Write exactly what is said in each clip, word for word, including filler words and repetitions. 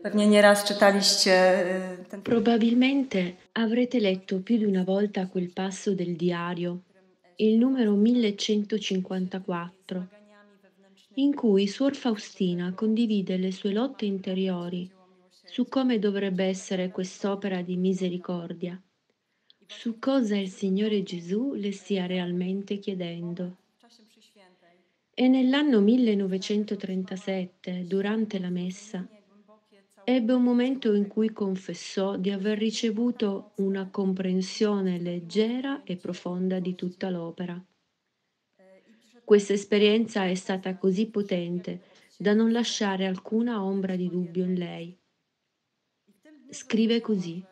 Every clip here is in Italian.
Pewnie nieraz czytaliście y, ten Probabilmente avrete letto più di una volta quel passo del diario, il numero millecentocinquantaquattro, in cui Suor Faustina condivide le sue lotte interiori su come dovrebbe essere quest'opera di misericordia, su cosa il Signore Gesù le stia realmente chiedendo. E nell'anno millenovecentotrentasette, durante la messa, ebbe un momento in cui confessò di aver ricevuto una comprensione leggera e profonda di tutta l'opera. Questa esperienza è stata così potente da non lasciare alcuna ombra di dubbio in lei. Scrive così: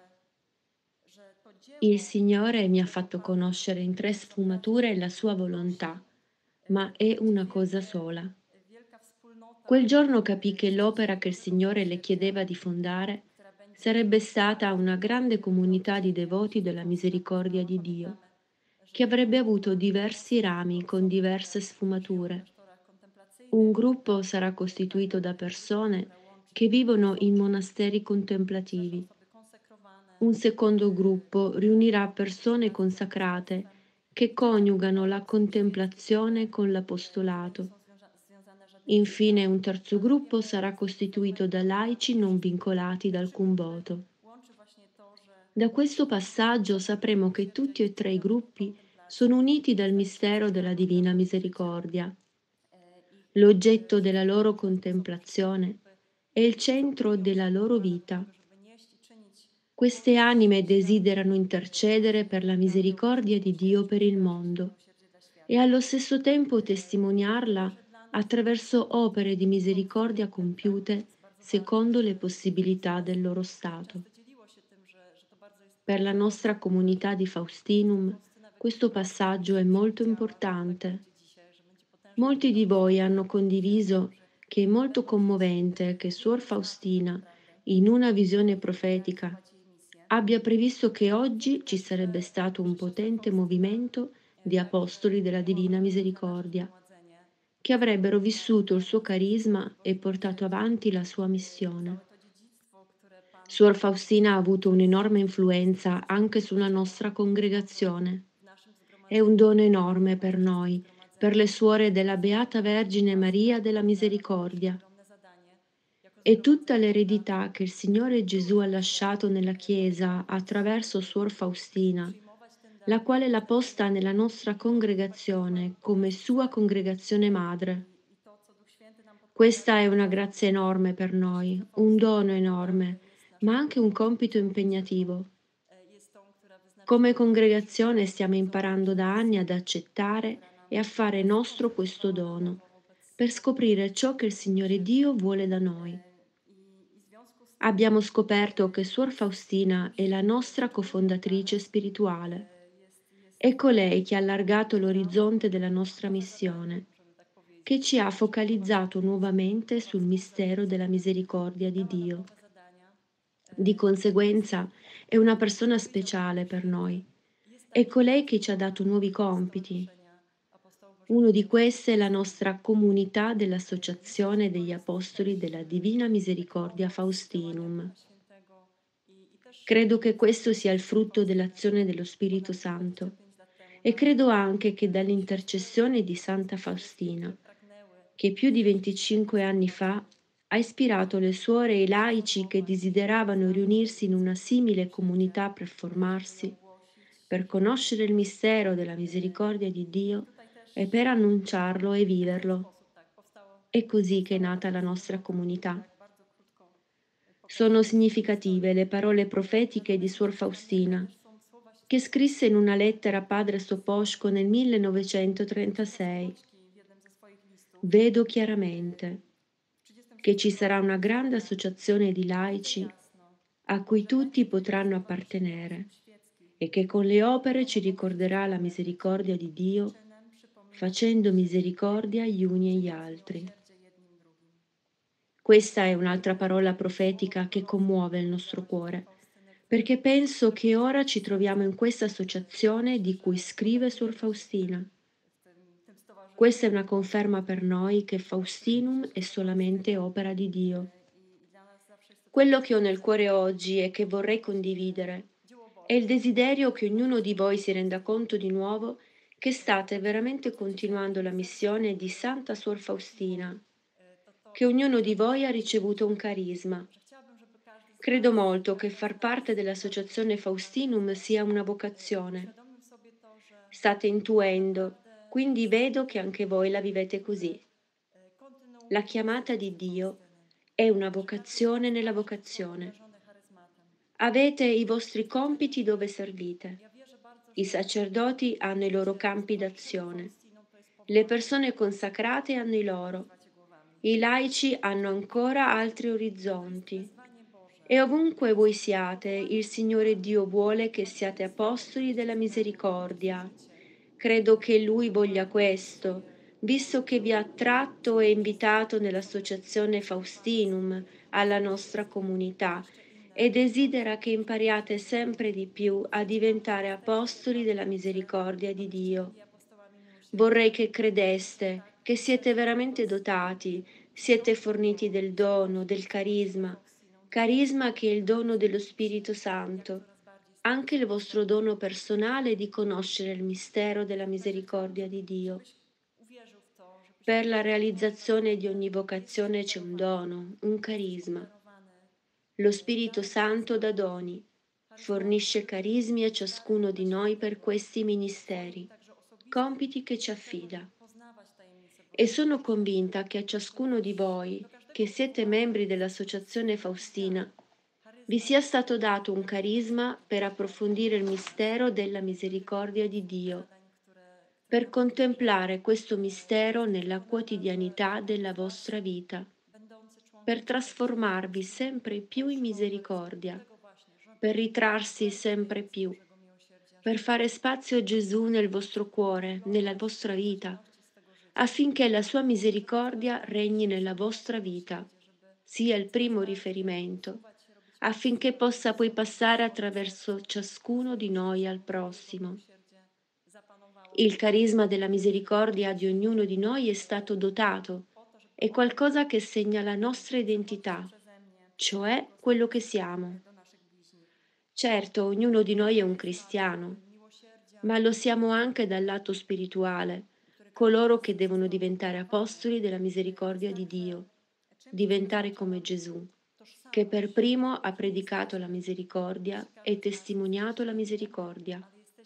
Il Signore mi ha fatto conoscere in tre sfumature la sua volontà, ma è una cosa sola. Quel giorno capì che l'opera che il Signore le chiedeva di fondare sarebbe stata una grande comunità di devoti della misericordia di Dio, che avrebbe avuto diversi rami con diverse sfumature. Un gruppo sarà costituito da persone che vivono in monasteri contemplativi. Un secondo gruppo riunirà persone consacrate che coniugano la contemplazione con l'apostolato. Infine un terzo gruppo sarà costituito da laici non vincolati da alcun voto. Da questo passaggio sapremo che tutti e tre i gruppi sono uniti dal mistero della Divina Misericordia. L'oggetto della loro contemplazione è il centro della loro vita. Queste anime desiderano intercedere per la misericordia di Dio per il mondo e allo stesso tempo testimoniarla attraverso opere di misericordia compiute secondo le possibilità del loro stato. Per la nostra comunità di Faustinum questo passaggio è molto importante. Molti di voi hanno condiviso che è molto commovente che Suor Faustina, in una visione profetica, abbia previsto che oggi ci sarebbe stato un potente movimento di apostoli della Divina Misericordia, che avrebbero vissuto il suo carisma e portato avanti la sua missione. Suor Faustina ha avuto un'enorme influenza anche sulla nostra congregazione. È un dono enorme per noi, per le suore della Beata Vergine Maria della Misericordia. E tutta l'eredità che il Signore Gesù ha lasciato nella Chiesa attraverso Suor Faustina, la quale l'ha posta nella nostra congregazione come sua congregazione madre. Questa è una grazia enorme per noi, un dono enorme, ma anche un compito impegnativo. Come congregazione stiamo imparando da anni ad accettare e a fare nostro questo dono, per scoprire ciò che il Signore Dio vuole da noi. Abbiamo scoperto che Suor Faustina è la nostra cofondatrice spirituale. È colei che ha allargato l'orizzonte della nostra missione, che ci ha focalizzato nuovamente sul mistero della misericordia di Dio. Di conseguenza è una persona speciale per noi. È colei che ci ha dato nuovi compiti. Uno di questi è la nostra comunità dell'Associazione degli Apostoli della Divina Misericordia Faustinum. Credo che questo sia il frutto dell'azione dello Spirito Santo e credo anche che dall'intercessione di Santa Faustina, che più di venticinque anni fa ha ispirato le suore e i laici che desideravano riunirsi in una simile comunità per formarsi, per conoscere il mistero della misericordia di Dio e per annunciarlo e viverlo. È così che è nata la nostra comunità. Sono significative le parole profetiche di Suor Faustina, che scrisse in una lettera a padre Soposco nel millenovecentotrentasei. Vedo chiaramente che ci sarà una grande associazione di laici a cui tutti potranno appartenere e che con le opere ci ricorderà la misericordia di Dio, facendo misericordia gli uni agli altri. Questa è un'altra parola profetica che commuove il nostro cuore, perché penso che ora ci troviamo in questa associazione di cui scrive Suor Faustina. Questa è una conferma per noi che Faustinum è solamente opera di Dio. Quello che ho nel cuore oggi e che vorrei condividere è il desiderio che ognuno di voi si renda conto di nuovo che state veramente continuando la missione di Santa Suor Faustina, che ognuno di voi ha ricevuto un carisma. Credo molto che far parte dell'Associazione Faustinum sia una vocazione. State intuendo, quindi vedo che anche voi la vivete così. La chiamata di Dio è una vocazione nella vocazione. Avete i vostri compiti dove servite. I sacerdoti hanno i loro campi d'azione. Le persone consacrate hanno i loro. I laici hanno ancora altri orizzonti. E ovunque voi siate, il Signore Dio vuole che siate apostoli della misericordia. Credo che Lui voglia questo, visto che vi ha attratto e invitato nell'Associazione Faustinum alla nostra comunità e desidera che impariate sempre di più a diventare apostoli della misericordia di Dio. Vorrei che credeste che siete veramente dotati, siete forniti del dono, del carisma, carisma che è il dono dello Spirito Santo, anche il vostro dono personale di conoscere il mistero della misericordia di Dio. Per la realizzazione di ogni vocazione c'è un dono, un carisma. Lo Spirito Santo dà doni, fornisce carismi a ciascuno di noi per questi ministeri, compiti che ci affida. E sono convinta che a ciascuno di voi, che siete membri dell'Associazione Faustina, vi sia stato dato un carisma per approfondire il mistero della misericordia di Dio, per contemplare questo mistero nella quotidianità della vostra vita, per trasformarvi sempre più in misericordia, per ritrarsi sempre più, per fare spazio a Gesù nel vostro cuore, nella vostra vita, affinché la sua misericordia regni nella vostra vita, sia il primo riferimento, affinché possa poi passare attraverso ciascuno di noi al prossimo. Il carisma della misericordia di ognuno di noi è stato dotato, è qualcosa che segna la nostra identità, cioè quello che siamo. Certo, ognuno di noi è un cristiano, ma lo siamo anche dal lato spirituale, coloro che devono diventare apostoli della misericordia di Dio, diventare come Gesù, che per primo ha predicato la misericordia e testimoniato la misericordia.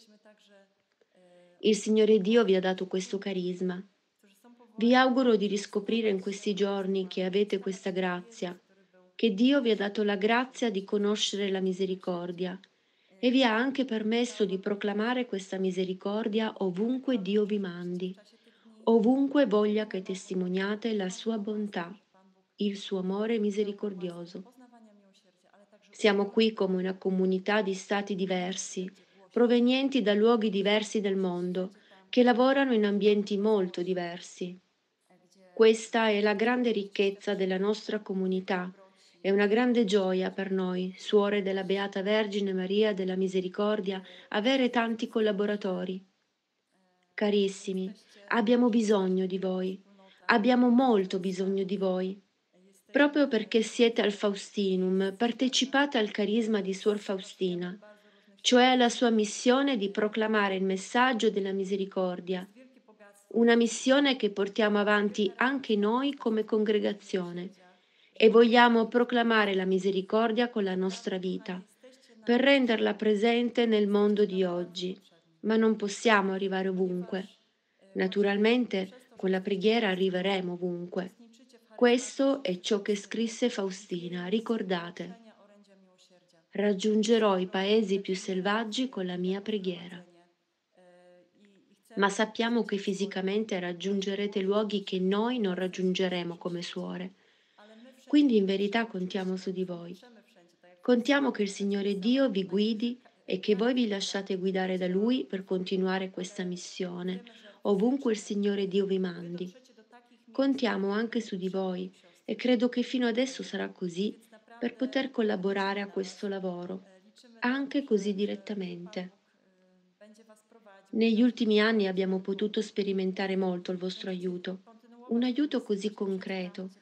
Il Signore Dio vi ha dato questo carisma. Vi auguro di riscoprire in questi giorni che avete questa grazia, che Dio vi ha dato la grazia di conoscere la misericordia e vi ha anche permesso di proclamare questa misericordia ovunque Dio vi mandi, ovunque voglia che testimoniate la sua bontà, il suo amore misericordioso. Siamo qui come una comunità di stati diversi, provenienti da luoghi diversi del mondo, che lavorano in ambienti molto diversi. Questa è la grande ricchezza della nostra comunità. È una grande gioia per noi, suore della Beata Vergine Maria della Misericordia, avere tanti collaboratori. Carissimi, abbiamo bisogno di voi, abbiamo molto bisogno di voi. Proprio perché siete al Faustinum, partecipate al carisma di Suor Faustina, cioè alla sua missione di proclamare il messaggio della misericordia, una missione che portiamo avanti anche noi come congregazione e vogliamo proclamare la misericordia con la nostra vita, per renderla presente nel mondo di oggi, ma non possiamo arrivare ovunque. Naturalmente con la preghiera arriveremo ovunque. Questo è ciò che scrisse Faustina, ricordate. Raggiungerò i paesi più selvaggi con la mia preghiera. Ma sappiamo che fisicamente raggiungerete luoghi che noi non raggiungeremo come suore. Quindi in verità contiamo su di voi. Contiamo che il Signore Dio vi guidi e che voi vi lasciate guidare da Lui per continuare questa missione, ovunque il Signore Dio vi mandi. Contiamo anche su di voi e credo che fino adesso sarà così per poter collaborare a questo lavoro, anche così direttamente. Negli ultimi anni abbiamo potuto sperimentare molto il vostro aiuto, un aiuto così concreto,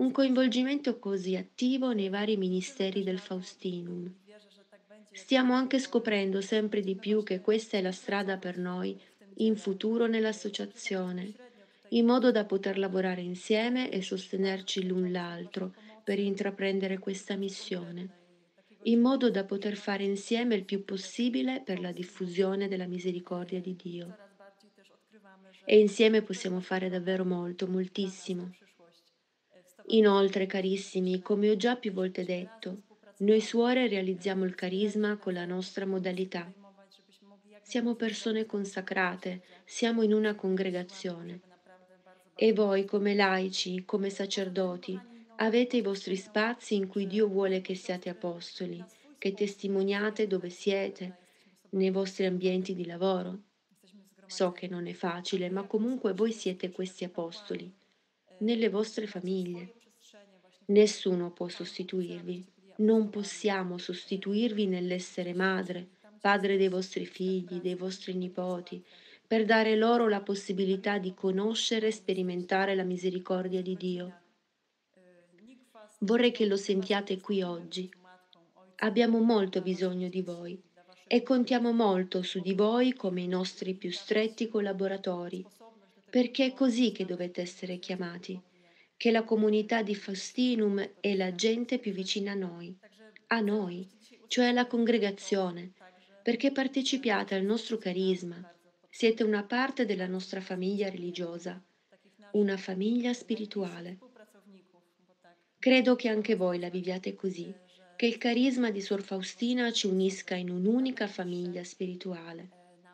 un coinvolgimento così attivo nei vari ministeri del Faustinum. Stiamo anche scoprendo sempre di più che questa è la strada per noi in futuro nell'associazione, in modo da poter lavorare insieme e sostenerci l'un l'altro per intraprendere questa missione, in modo da poter fare insieme il più possibile per la diffusione della misericordia di Dio. E insieme possiamo fare davvero molto, moltissimo. Inoltre, carissimi, come ho già più volte detto, noi suore realizziamo il carisma con la nostra modalità. Siamo persone consacrate, siamo in una congregazione. E voi, come laici, come sacerdoti, avete i vostri spazi in cui Dio vuole che siate apostoli, che testimoniate dove siete, nei vostri ambienti di lavoro. So che non è facile, ma comunque voi siete questi apostoli, nelle vostre famiglie. Nessuno può sostituirvi, non possiamo sostituirvi nell'essere madre, padre dei vostri figli, dei vostri nipoti, per dare loro la possibilità di conoscere e sperimentare la misericordia di Dio. Vorrei che lo sentiate qui oggi. Abbiamo molto bisogno di voi e contiamo molto su di voi come i nostri più stretti collaboratori, perché è così che dovete essere chiamati, che la comunità di Faustinum è la gente più vicina a noi, a noi, cioè la congregazione, perché partecipiate al nostro carisma, siete una parte della nostra famiglia religiosa, una famiglia spirituale. Credo che anche voi la viviate così, che il carisma di Suor Faustina ci unisca in un'unica famiglia spirituale.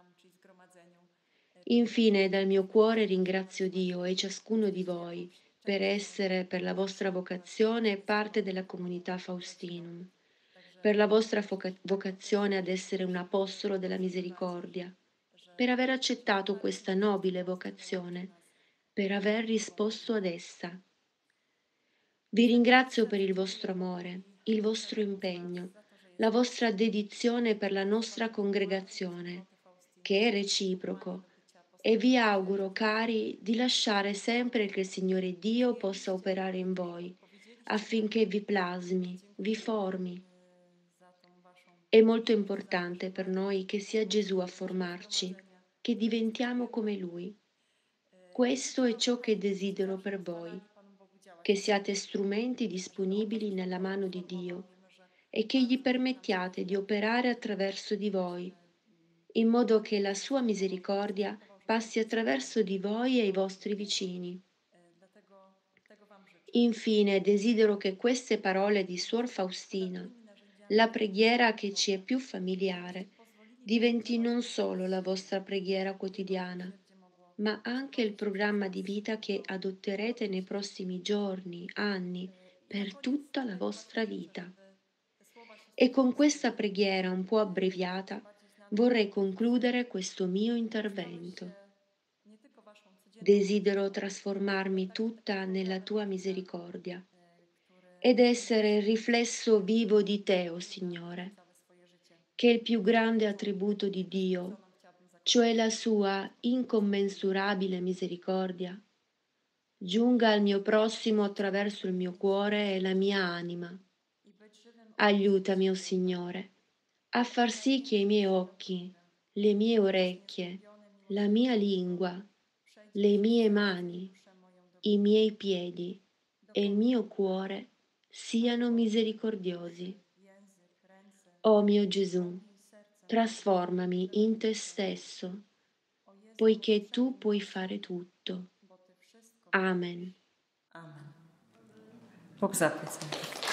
Infine, dal mio cuore ringrazio Dio e ciascuno di voi per essere, per la vostra vocazione, parte della comunità Faustinum, per la vostra foca- vocazione ad essere un apostolo della misericordia, per aver accettato questa nobile vocazione, per aver risposto ad essa. Vi ringrazio per il vostro amore, il vostro impegno, la vostra dedizione per la nostra congregazione, che è reciproco, e vi auguro, cari, di lasciare sempre che il Signore Dio possa operare in voi, affinché vi plasmi, vi formi. È molto importante per noi che sia Gesù a formarci, che diventiamo come Lui. Questo è ciò che desidero per voi, che siate strumenti disponibili nella mano di Dio e che gli permettiate di operare attraverso di voi, in modo che la sua misericordia passi attraverso di voi e i vostri vicini. Infine, desidero che queste parole di Suor Faustina, la preghiera che ci è più familiare, diventi non solo la vostra preghiera quotidiana, ma anche il programma di vita che adotterete nei prossimi giorni, anni, per tutta la vostra vita. E con questa preghiera un po' abbreviata vorrei concludere questo mio intervento. Desidero trasformarmi tutta nella tua misericordia ed essere il riflesso vivo di te, o Signore, che è il più grande attributo di Dio, cioè la sua incommensurabile misericordia, giunga al mio prossimo attraverso il mio cuore e la mia anima. Aiutami, o Signore, a far sì che i miei occhi, le mie orecchie, la mia lingua, le mie mani, i miei piedi e il mio cuore siano misericordiosi. O mio Gesù, trasformami in te stesso, poiché tu puoi fare tutto. Amen. Amen. Bóg zapłać.